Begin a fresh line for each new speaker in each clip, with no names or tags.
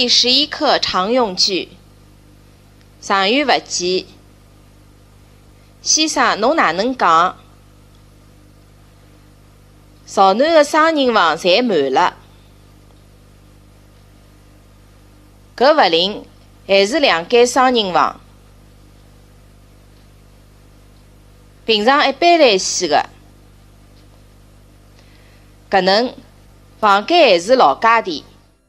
第11课常用句。上语勿见。先生，侬哪能讲？朝南的双人房侪满了。搿勿灵，还是2间双人房。平常一般来洗的。搿能，房间还是老家钿。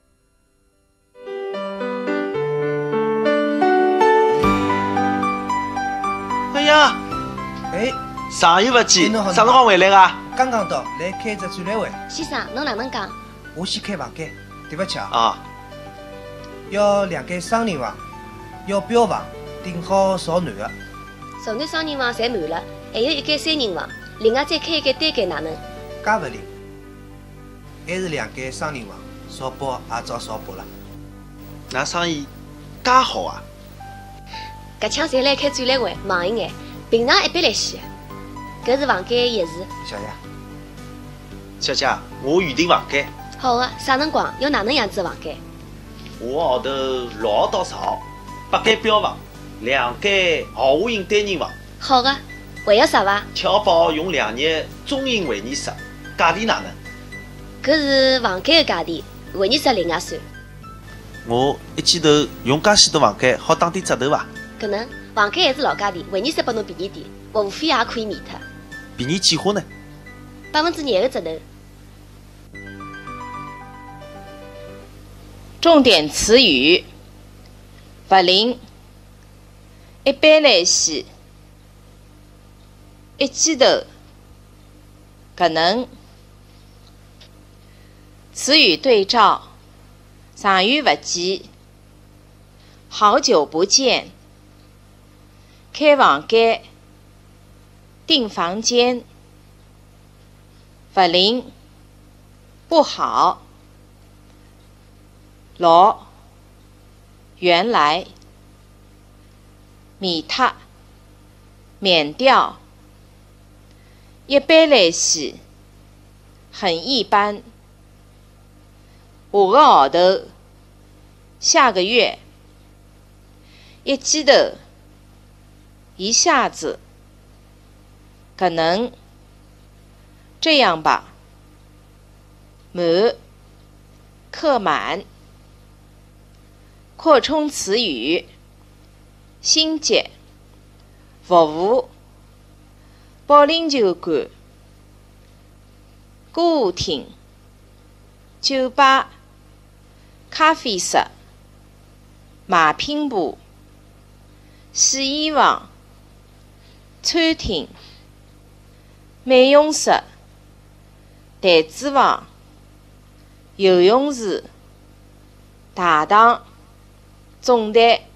哎呀，上月勿见，啥辰光回来个？
刚刚到，来开只展览会。
先生，侬哪能讲？
我先开房间，对勿起啊。
啊，
要2间双人房，要标房，订好朝南的。
朝南双人房侪满了，还有1间3人房，另外再开1间单间哪能？
介勿灵，还是2间双人房，少包也照少包了。
㑚生意介好啊？
搿腔侪来开展览会，忙一眼。平常一般来洗。搿是房间钥匙。
小姐，
小姐，我预订房间，
好的，啥辰光？要哪能样子的房间？
下个号头6号到10号，8间标房，2间豪华型单人房。
好的，还要啥伐？
7号8号用2日中型会议室，价钿哪能？
搿是房间的价钿，会议室另外算。
我一记头用介许多房间，好打点折头伐？
搿能，房间还是老价钿，会议室拨侬便宜点，服务费也可以免脱。
便宜几花呢
2%的折头。
重点词语：勿灵，一般来洗，一记头，搿能。词语对照：上语勿见，好久不见，开房间，订房间，勿灵，不好，老，原来，免脱，免掉，一般来洗，很一般，下个号头，下个月，一记头，一下子，可能，这样吧，满，客满。扩充词语：清洁、服务、保龄球馆、歌舞厅、酒吧、咖啡室、买品部、洗衣房、餐厅、美容室、弹珠房、游泳池、大堂、总台。